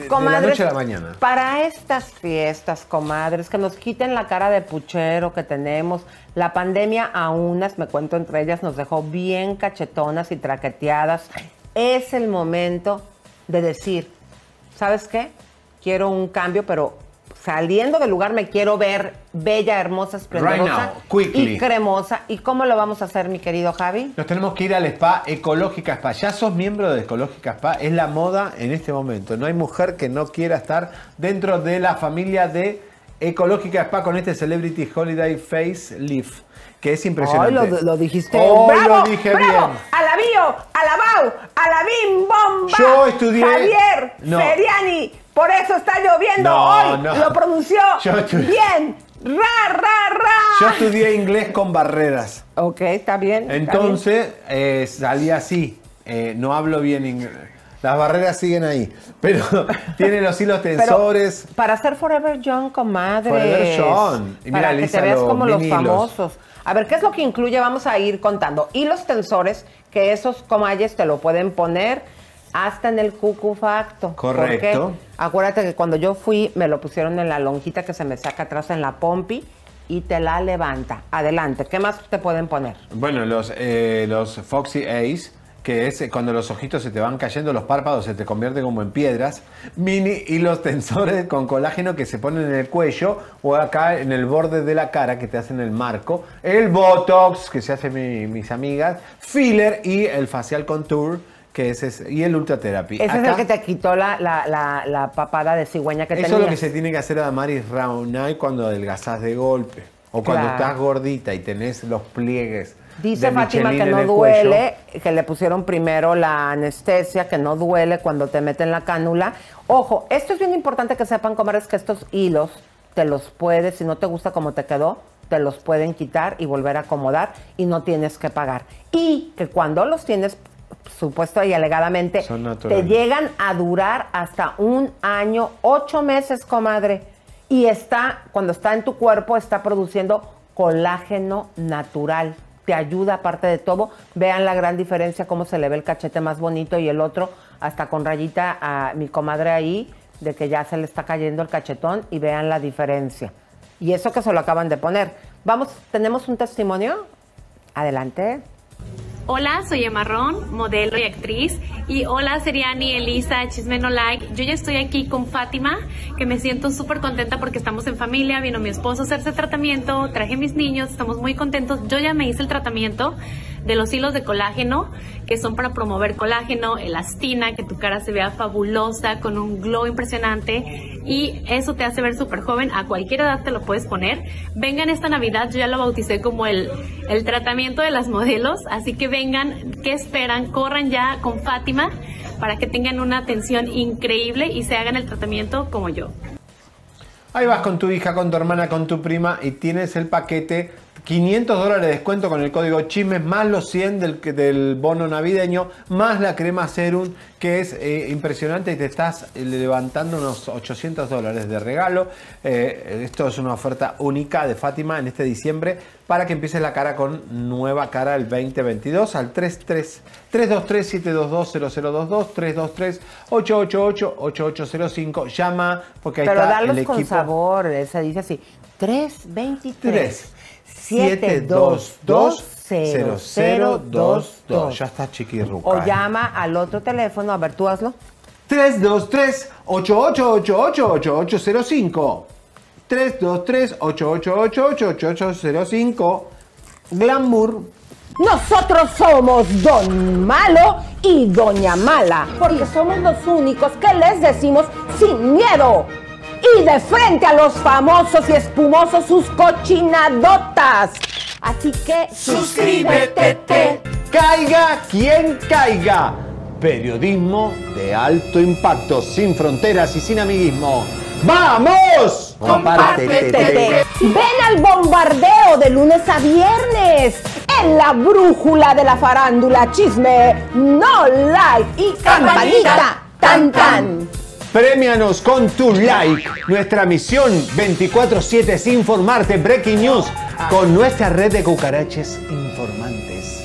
Comadres, de la noche a la mañana. Para estas fiestas, comadres, que nos quiten la cara de puchero que tenemos. La pandemia a unas, me cuento entre ellas, nos dejó bien cachetonas y traqueteadas. Es el momento de decir, ¿sabes qué? Quiero un cambio, pero saliendo del lugar me quiero ver bella, hermosa, esplendorosa y cremosa. ¿Y cómo lo vamos a hacer, mi querido Javi? Nos tenemos que ir al spa Ecológica Spa. Ya sos miembro de Ecológica Spa. Es la moda en este momento. No hay mujer que no quiera estar dentro de la familia de Ecológica Spa con este Celebrity Holiday Face Lift, que es impresionante. Hoy lo dijiste. Hoy ¡Bravo! lo dije ¡Bravo! bien. A la bio, a la bau, a la bim bomba. Yo estudié. Javier No. Seriani. Por eso está lloviendo hoy. No. Lo pronunció bien. Ra. Yo estudié inglés con barreras. Ok, está bien. Entonces salí así. No hablo bien inglés. Las barreras siguen ahí. Pero tiene los hilos tensores. Pero para ser Forever Young, comadre. Forever Young. Y mira, para que Lisa, te veas como los vinilos. famosos. A ver, ¿qué es lo que incluye? Vamos a ir contando. Hilos tensores, que esos comalles te lo pueden poner hasta en el cucufacto. Correcto. Porque acuérdate que cuando yo fui, me lo pusieron en la lonjita que se me saca atrás en la pompi y te la levanta. Adelante. ¿Qué más te pueden poner? Bueno, los Foxy Ace, que es cuando los ojitos se te van cayendo, los párpados se te convierten como en piedras. Mini hilos tensores con colágeno que se ponen en el cuello o acá en el borde de la cara que te hacen el marco. El Botox, que se hace mis amigas. Filler y el Facial Contour, que y el Ultra Therapy. Ese Acá, es el que te quitó la papada de cigüeña que tenías. eso es lo que se tiene que hacer a Damaris Raunay cuando adelgazás de golpe. O cuando estás gordita y tenés los pliegues. Dice de Fátima Michelin que en no el duele, que le pusieron primero la anestesia, que no duele cuando te meten la cánula. Ojo, esto es bien importante que sepan, comadres, que estos hilos te los puedes, si no te gusta como te quedó, te los pueden quitar y volver a acomodar y no tienes que pagar. Y que cuando los tienes, supuesto y alegadamente, te llegan a durar hasta 1 año, 8 meses, comadre. Y cuando está en tu cuerpo, está produciendo colágeno natural. Te ayuda, aparte de todo. Vean la gran diferencia, cómo se le ve el cachete más bonito y el otro hasta con rayita a mi comadre ahí, de que ya se le está cayendo el cachetón, y vean la diferencia. Y eso que se lo acaban de poner. Vamos, ¿tenemos un testimonio? Adelante. Hola, soy Emma Ron, modelo y actriz. Y hola, Seriani, Elisa, Chisme No Like. Yo ya estoy aquí con Fátima, que me siento súper contenta porque estamos en familia. Vino mi esposo a hacerse tratamiento, traje mis niños, estamos muy contentos. Yo ya me hice el tratamiento de los hilos de colágeno, que son para promover colágeno, elastina, que tu cara se vea fabulosa, con un glow impresionante. Y eso te hace ver súper joven. A cualquier edad te lo puedes poner. Vengan esta Navidad, yo ya lo bauticé como el tratamiento de las modelos. Así que vengan, ¿qué esperan? Corran ya con Fátima para que tengan una atención increíble y se hagan el tratamiento como yo. Ahí vas con tu hija, con tu hermana, con tu prima y tienes el paquete. $500 de descuento con el código Chismes, más los 100 del bono navideño, más la crema serum, que es impresionante y te estás levantando unos $800 de regalo. Esto es una oferta única de Fátima en este diciembre para que empieces la cara con nueva cara el 2022 al 323-722-0022, 323-888-8805. Llama porque ahí pero está darlos el equipo. con sabor, se dice así, 323 722-0022. Ya está chiquirruca. O llama al otro teléfono, a ver, tú hazlo. 323-8888-8805. 323-8888-8805. Glamour. Nosotros somos Don Malo y Doña Mala, porque somos los únicos que les decimos sin miedo y de frente a los famosos y espumosos sus cochinadotas. Así que suscríbete. Caiga quien caiga. Periodismo de alto impacto, sin fronteras y sin amiguismo. ¡Vamos! Compártete. Ven al bombardeo de lunes a viernes en la brújula de la farándula, Chisme No Like y campanita tan tan. Premianos con tu like. Nuestra misión 24/7 es informarte. Breaking News con nuestra red de cucaraches informativas.